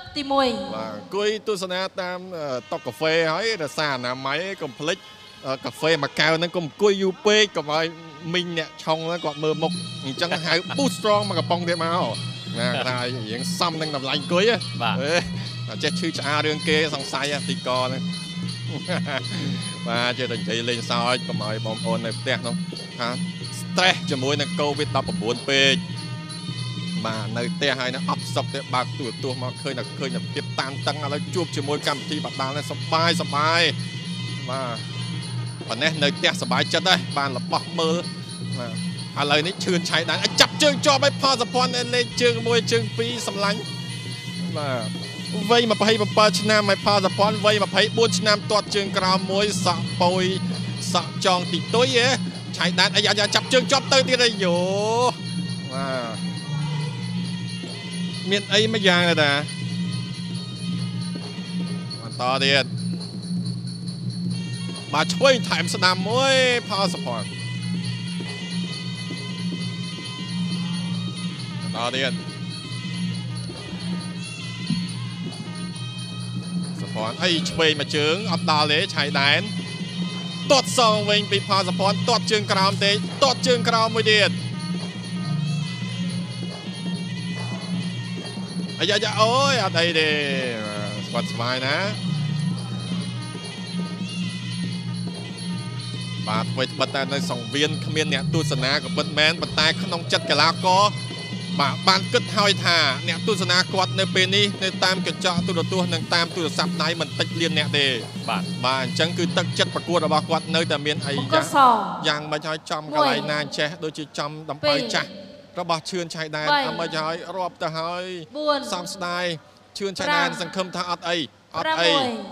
ទី1 បាទគួយទស្សនាតាមតុកាហ្វេហើយរសារអនាម័យកុំភ្លេចកាហ្វេមួយកែវហ្នឹងកុំអង្គុយយូរពេកកុំឲ្យមីងអ្នកឆុងហ្នឹងគាត់មើលមុខអញ្ចឹងហៅ boost strong មកកំប៉ុងទៀតមកណាថារៀងសំនឹងតម្លៃអង្គុយបាទចេះឈឺឆ្អារឿងគេសង្ស័យទីកហ្នឹងបាទចេះតែនិយាយលេងសើចកុំឲ្យបងប្អូននៅផ្ទះនោះថា stress ជាមួយនឹង COVID-19 ពេកបាទនៅផ្ទះហើយនៅអត់សុខទេបើកទូរទស្សន៍មកឃើញតែភាពតានតឹងឥឡូវជួបជាមួយកម្មវិធីបដាល់នេះសប្បាយបាទប៉ុណ្ណេះនៅផ្ទះសប្បាយចិត្តដែរបានរបស់មើលបាទឥឡូវនេះឈឿនឆៃដែរចាប់ជើងជាប់ឲ្យផលសភ័ណ្ឌលេងជើង1ជើង2សម្លាញ់បាទវ័យ27ឆ្នាំឲ្យផលសភ័ណ្ឌវ័យ24ឆ្នាំទាត់ជើងក្រោមមួយសក់ប៉យសក់ចងទីទុយឆៃដែរអាយ៉ាចាប់ជើងជាប់ទៅទៀតឯយោបាទមានអីមួយយ៉ាងដែរតាបន្តទៀតបាទឆ្វេងថែមស្ដាំមួយផលសភ័ណ្ឌបន្តទៀតសភ័ណ្ឌអីឆ្វេងមួយជើងអត់ដល់ទេឆៃដែនទាត់សងវិញពីផលសភ័ណ្ឌទាត់ជើងក្រោមទេទាត់ជើងក្រោមមួយទៀតអាយ៉ាអូយអត់អីទេស្វាត់ស្វាយណាបាទអ្វីត្បិតតែនៅសង្វៀនគ្មានអ្នកទស្សនាក៏ពិតមែនប៉ុន្តែក្នុងចិត្តកីឡាករបាទបានគិតហើយថាអ្នកទស្សនាគាត់នៅពេលនេះនៅតាមកញ្ចក់ទូរទស្សន៍និងតាមទូរស័ព្ទដៃមិនតិចលានអ្នកទេបាទអញ្ចឹងគឺទឹកចិត្តប្រកួតរបស់គាត់នៅតែមានអីយ៉ាងមិនឲ្យចំកន្លែងណាចេះដូចជាចំដំបៅចាស់របស់ឈឿនឆៃដែនអមិនឲ្យរាប់ទៅហើយសំស្ដាយឈឿនឆៃដែនសង្ឃឹមថាអត់អី6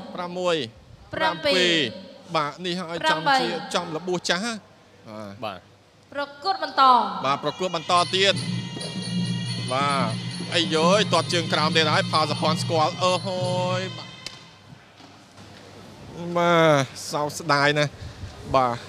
7បាទនេះឲ្យចំរបួសចាស់បាទប្រកួតបន្តបាទប្រកួតបន្តទៀតបាទអីយយទាត់ជើងក្រោមទៀតហើយផលសភ័ណ្ឌស្គាល់ហូយបាទសោកស្ដាយណាស់បាទ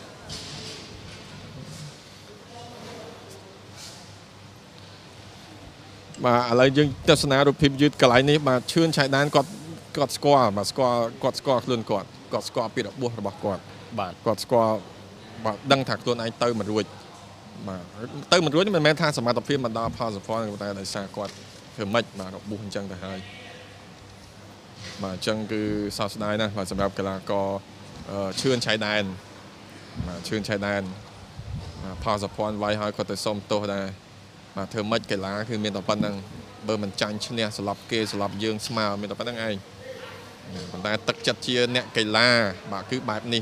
បាទឥឡូវយើងទស្សនារូបភាពយឺតកន្លែងនេះបាទឈឿនឆៃដែនគាត់ស្គាល់បាទគាត់ស្គាល់ខ្លួនគាត់ស្គាល់ពីរបួសរបស់គាត់បាទគាត់ស្គាល់បាទដឹងថាខ្លួនឯងទៅមិនរួចបាទទៅមិនរួចមិនមែនថាសមត្ថភាពមិនដល់ផលសភ័ណ្ឌតែដោយសារគាត់ធ្វើម៉េចបាទរបួសអញ្ចឹងទៅហើយបាទអញ្ចឹងគឺសោកស្ដាយណាស់បាទសម្រាប់កីឡាករឈឿនឆៃដែនបាទឈឿនឆៃដែនផលសភ័ណ្ឌវាយឲ្យគាត់ទៅសុំទោសដែរបាទធ្វើម៉េចកីឡាគឺមានតែប៉ុណ្្នឹងបើមិនចាញ់ឈ្នះស្លាប់គេស្លាប់យើងស្មើមានតែប៉ុណ្្នឹងឯងប៉ុន្តែទឹកចិត្តជាអ្នកកីឡាបាទគឺបែបនេះ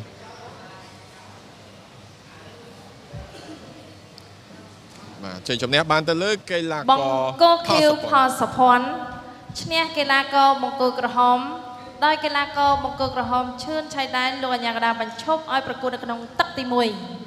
បាទជ័យជំនះបានទៅលើកីឡាករបង្គោលខៀវផលសភ័ណ្ឌឈ្នះកីឡាករបង្គោលក្រហមដោយកីឡាករបង្គោលក្រហមឈឿនឆៃដែនលោកអាញាកដាបញ្ឈប់ឲ្យប្រកួតនៅក្នុងទឹកទី1